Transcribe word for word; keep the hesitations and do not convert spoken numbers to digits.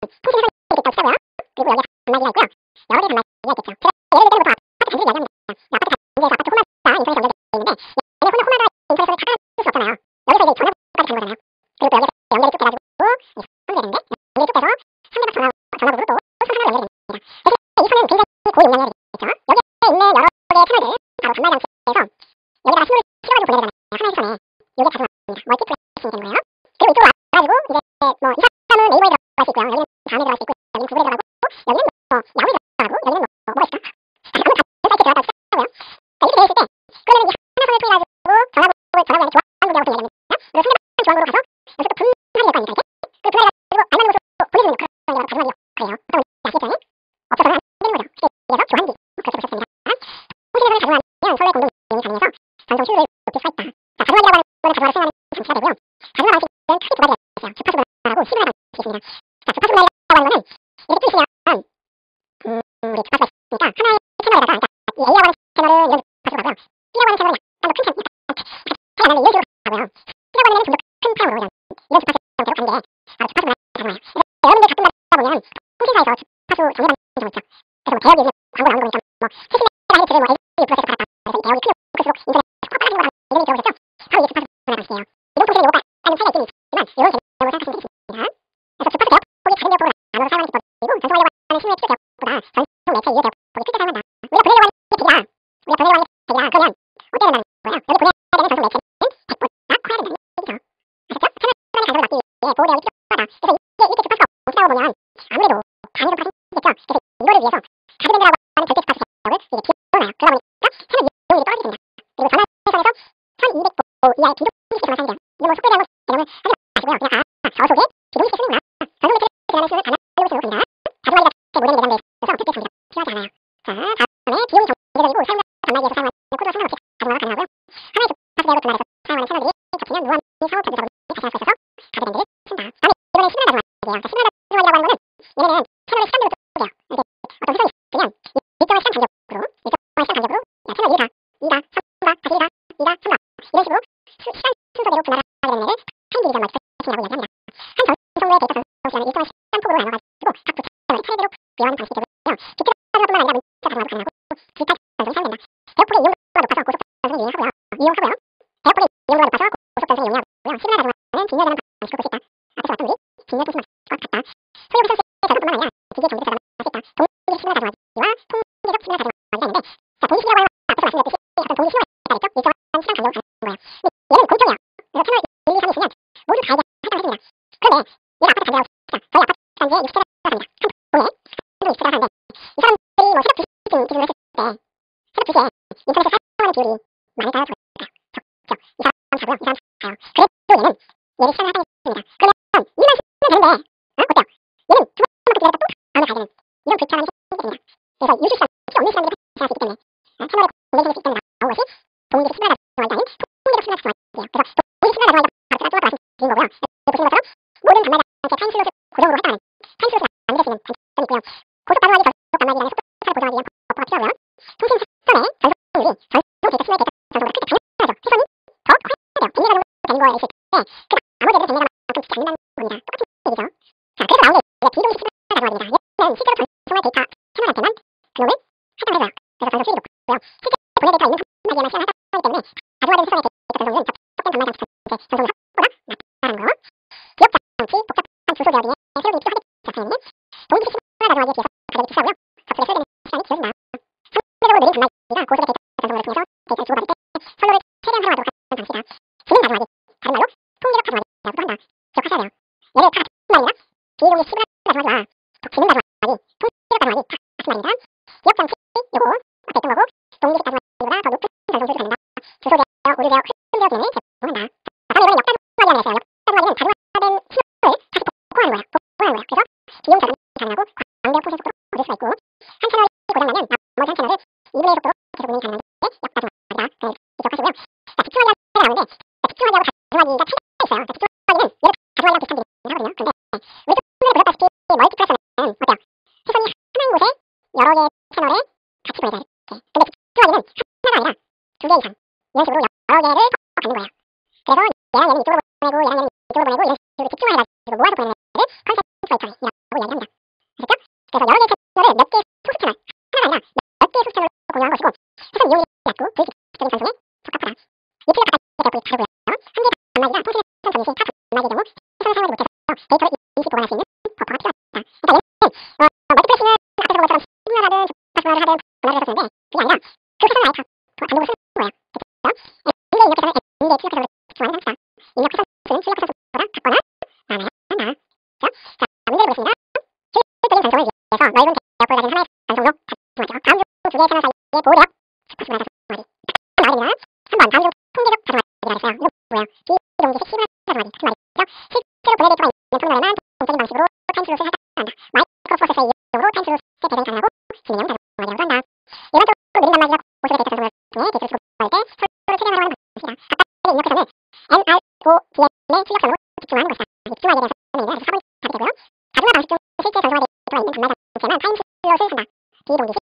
통신선이 있다고 치자고요. 그리고 여기에 단말기가 있고요. 여러 개의 단말기가 있겠죠. 제가 예를 들면 뭐 아파트 단지를 이야기합니다. 아파트 단지에서 아파트 호마가 인터넷에 연결되어 있는데 얘네 호마, 호마가 인터넷을 다 깔아줄 수 없잖아요. 여기서 이제 전화부까지 가는 거잖아요. 그리고 또 여기서 연결이 쭉 돼가지고 연결되는데 연결이 쭉 돼서 상대방 전화, 전화부로 또 통신선으로 연결이 됩니다. 그래서 이 선은 굉장히 고용량이겠죠. 여기에 있는 여러 개의 채널들 바로 단말 장치에서 여기다가 신호를 실어가지고 보내야 되잖아요. 하나의 선에 이게 자주 나옵니다. 멀티플렉싱이 되는 거예요. 그리고 이쪽으로 와가지고 이제 뭐 이 사람은 네이버에 들어갈 수 있고요. 여기는 다음에 들어갈 수 있고 여기는 구글에 들어가고 여기는 뭐 야후에 들어가고 여기는 뭐, 뭐 뭐가 있을까? 아무튼 다른 사이트에 들어갔다고 치자고요. 그러니까 이렇게 돼 있을 때 그러면 이 하나선을 통해가지고 전화번호를 전화번호에 교환하고 보내야 됩니다. 그리고 상대방 중앙으로 가서 여기서 또 분할이 될 거 아닙니까? 이렇게 그 분할해가지고 알맞은 곳으로 보내주는 그런 게 바로 가져가기요. 그래요. 어떤 아시겠죠? 없어서는 안 되는 거죠. 그래서 교환기 그렇게 보셨습니다. 통신선을 가져가면 서로의 공동 이용이 가능해서 전송 효율을 높일 수가 있다. 자, 가져가기라고 하는 거는 가져가를 수행하는 장치가 되고요. 가져가 방식은 크게 두 가지가 있어요. 주파수 분할하고 시그널 방식이겠습니다. 자, 주파수 분할이라고 하는 거는 이렇게 뚫으시면 음, 우리 주파수가 있으니까 하나의 채널에다가 그러니까 이 A라고 하는 채널은 이런 주파수로 가고요. B라고 하는 채널은 약간 더 큰 채널, 약간 차이가 나는 이런 식으로 가고요. C라고 하는 애는 좀 더 큰 파형으로 이런, 이런 주파수 형태로 가는 게 바로 주파수 분할을 가져가요. 여러분들 가끔 가다 보면 통신사에서 주파수 정리받는 경우 있죠. 그래서 뭐 대역이 광고 나오는 거 보니까 뭐 칠십 메가헤르츠를 뭐 엘티이 플러스에서 받았다. 그래서 이 대역이 크면 클수록 인터넷 확 빨라지는 거라는 이름이 들어보셨죠? 바로 이게 주파수 분할 방식이에요. 이동 통신의 요거가 약간은 차이가 있긴 있지만 이런 개념으로 생각하시면 되겠습니다. 그래서 주파수 대역폭이 작은 대역폭으로 나눠서 사용하는 기법이고 전송하려고 하는 신호의 필요 대역폭보다 전송 매체 이해 대역폭이 클 때 사용한다. 우리가 보내려고 하는 게 백이다. 우리가 보내려고 하는 게 백이다. 그러면 어떻게 된다는 거예요? 여기 보내야 되는 전송 매체는 백보다 커야 된다는 얘기죠. 아셨죠? 채널의 가속을 막기 위해 보호대역이 필요하다. 그래서 이게 이렇게 주파수가 없다 보면 아무래도 방해를 하시겠죠. 그래서 이거를 위해서 가속연결이라고 하는 절대 주파수 대역을 이제 기어나요. 그러다 보니까 채널 이용률이 떨어집니다. 그리고 전화선에서 천이백 보 이하의 비동식이 전화 사용돼요. 이런 뭐 속도라고 개념을 하지 마시고요. 그냥 아 저속의 비동식이 쓰는구나. 전송 매체를 지나는 신호를 아날로그 신호로 부릅니다. 가져가기가 크게 모델이 예정돼 있어서 특별 장비가 필요하지 않아요. 자, 다음에 비용이 경제적이고 사용자 단말기에서 사용하는 코드와 상관없이 가져가가 가능하고요. 하나의 주파수 대역을 분할해서 사용하는 채널들이 겹치면 무한 사후 변조 작업을 다시 할 수 있어서 가속연결을 쓴다. 다음에 이번에 시그널 가져가기예요. 자, 시그널 가져가기라고 하는 거는 얘네는 채널의 시간대로 쪼개요. 이렇게 어떤 회선이 있으면 일정한 시간 간격으로 일정한 시간 간격으로 야, 채널 일가, 이가, 삼가, 다시 일가, 이가, 삼가 이런 식으로 수, 시간 순서대로 분할하게 되는 애를 타임 디비전 멀티플렉싱이라고 이야기합니다. 한 전송의 데이터 전송 시간을 일정한 시간폭으로 나눠가지고 각 두 채널의 차례대로 부여하는 방식이 되고요. 비트 가져가뿐만 아니라 문자 가져가도 가능하고 기타 전송이 사용된다. 대역폭의 이용도가 높아서 고속 전송이 유용하고요. 이용하고요. 대역폭의 이용도가 높아서 고속 전송이 용이하고요. 시그널 가져가는 뒷열되는 방식으로 볼 수 있다. 앞에서 봤던 우리 뒷열 통신과 같다. 소요 비선수의 가속뿐만 아니라 기계 정비 가져가는 할수 있다. 동기적 시그널 가져가기와 통계적 시그널 가져가기가 있는데 자, 동기시라고 하는 건 앞에서 말씀드렸듯이 어떤 동기 신호가 있다 했죠? 일정한 시간 간격으로 가는 거예요. 근데 얘는 공통이에요. 그래서 채널 일, 이, 삼이 있으면 모두 다 이제 할당을 해줍니다. 그런데 얘가 아파트 단지라고 자, 저희 아파트 단지에 육십 세대가 삽니다. 한 동에 한 동에 육십 세대가 사는데 이 사람들이 뭐 새벽 두 시쯤 기준으로 했을 때 새벽 두 시에 인터넷을 사용하는 비율이 많을까요? 적을까요? 적죠. 이 사람 자고요. 이 사람 자요. 그래도 얘는 얘를 시간을 할당했습니다. 그러면 일만 쓰면 되는데 어? 어때요? 얘는 두 번만큼 기다렸다 또 다음에 가야 되는 이런 불편함이 생기게 됩니다. 그래서 유지 시간, 필요 없는 시간들이 발생할 수 있기 때문에 어, 채널의 공개 생길 수 있기 때문에 나온 것이 동기적 시그널 가져가기가 아닌 통계적 시그널 가져가기예요. 그래서 동기적 시그널 가져가기가 바로 제가 좀 아까 말씀드린 거고요. 여기 보시는 것처럼 모든 단말 장치의 타임 슬롯을 고정으로 할당하는 타임 슬롯을 만들 수 있는 장점이 있고요. 고속 가져가기, 저속 가져가기 간의 속도차를 보정하기 위한 버퍼가 필요하고요. 통신 시점에 전송률이 전송 데이터, 신호의 데이터 전송보다 크게 당연하죠. 회선이 더 커야 돼요. 백 메가 정도 되는 거에 있을 때 그 나머지 애들은 백 메가만큼 찍지 않는다는 겁니다. 똑같은 얘기죠. 자, 그래서 나온 게 이제 비동식 시그널 가져가기입니다. 얘는 실제로 전송할 데이터 채널한테만 그놈을 할당을 해줘요. 그래서 전송 수익이 높고요. 실제 보낼 데이터가 있는 단말기에만 시간을 할당하기 때문에 가져가야 되는 시점의 데이터 전송률은 접속된 단말 장치 전체 전송률 합보다 낮다는 거. 기억 장치, 복잡한 주소 대역 등의 세우기 필요하겠죠. 당연히 동기식 시그널 가져가기에 비해서 가격이 비싸고요. 접속에 소요되는 시간이 길어진다. 상대적으로 느린 단말기가 고속의 데이터 전송을 통해서 데이터를 주고받을 때 선로를 최대한 활용하도록 하는 방식이다. 지능 가져가기, 다른 말로 통계적 가져가기라고도 한다. 기억하셔야 돼요. 얘를 다 같은 말이나 비동식 시그널 가져가기와 지능 가져가기, 통계적 가져가기 다 같은 말입니다. 기억 장치 요거 앞에 있던 거고 동기식 가져가기보다 더 높은 전송 효율을 갖는다. 주소되어, 오류되어, 훼손되어 기능을 제공한다. 자, 다음에 이번엔 역가져가기라는 게 있어요. 역가져가기는 가져가된 신호를 다시 복구하는 거예요. 복구하는 거예요. 그래서 비용 절감이 가능하고 광대역 통신 속도로 얻을 수가 있고 한 채널이 고장나면 나머지 한 채널을 이분의 속도로 계속 운행이 가능한 게 역가져가기다. 네, 기억하시고요. 자, 집중하기가 나오는데 자, 집중하기하고 가져가기가 차이가 있어요. 자, 집중하기는 얘를 가져가기랑 비슷한 기능을 하거든요. 근데 네, 우리 좀 전에 보셨다시피 멀티플렉서는 어때요? 회선이 하나인 곳에 여러 개의 채널에 같이 보내자 이렇게. 근데 집중하기는 하나가 아니라 두 개 이상 이런 식으로 여러 개를 섞어 갖는 거예요. 그래서 얘랑 얘는 이쪽으로 보내고 얘랑 얘는 이쪽으로 보내고 이런 식으로 집중을 해가지고 모아서 보내는 애를 컨센트레이터링이라고 이야기합니다. 아셨죠? 그래서 여러 개의 채널을 몇 개의 소수 채널, 하나가 아니라 몇 개의 소수 채널로 공유한 것이고 우선 이용이 얕고 불규칙적인 전송에 적합하다. 유튜브 가까이 대폭이 다르고요. 한 개의 단말기가 통신의 전 전이시 타 단말기의 경우 최선을 사용하지 못해서 데이터를 인식 보관할 수 있는 버퍼가 필요하다. 그러니까 얘는 어, 멀티플래시는 앞에서 본 것처럼 시그널하든 주파수화를 하든 분할을 해서 쓰는데 그게 아니라 그 회선을 아예 다 단독으로 쓰는 거예요. 그렇죠? 미래 입력회선은 미래 출력회선으로 집중하는 형식이다. 입력 회선은 출력 회선보다 작거나 많아야 한다. 그렇죠? 자, 문제를 보겠습니다. 효율적인 전송을 위해서 넓은 대역을 가진 하나의 전송로 다중 다음 중 두 개의 채널 사이의 보호대역 주파수분할 다중화기. 나오거든요. 삼 번 다음 중 통제적 다중화기라 했어요. 이거 뭐예요? 비동기식 시그널 다중화기 같은 말이죠. 실제로 분해 데이터가 있는 터미널에만 동적인 방식으로 타임슬롯을 할당한다. 마이크로프로세서의 이용으로 타임슬롯의 배정이 가능하고 진행형 다중화기라고 한다. 일반적으로 느린 단말기가 고속의 데이터 전송을 통해 데이터를 주고받을 때 서로를 최대화하는 방식이다. 각각의 입력회선은 엔알오디엠의 출력선으로 집중하는 것이다. 집중하기에 대해서 사 번이 답이 되고요. 다중화 방식 중 실제 전송화 데이터가 있는 단말 자체만 타임슬롯을 한다. 비동기식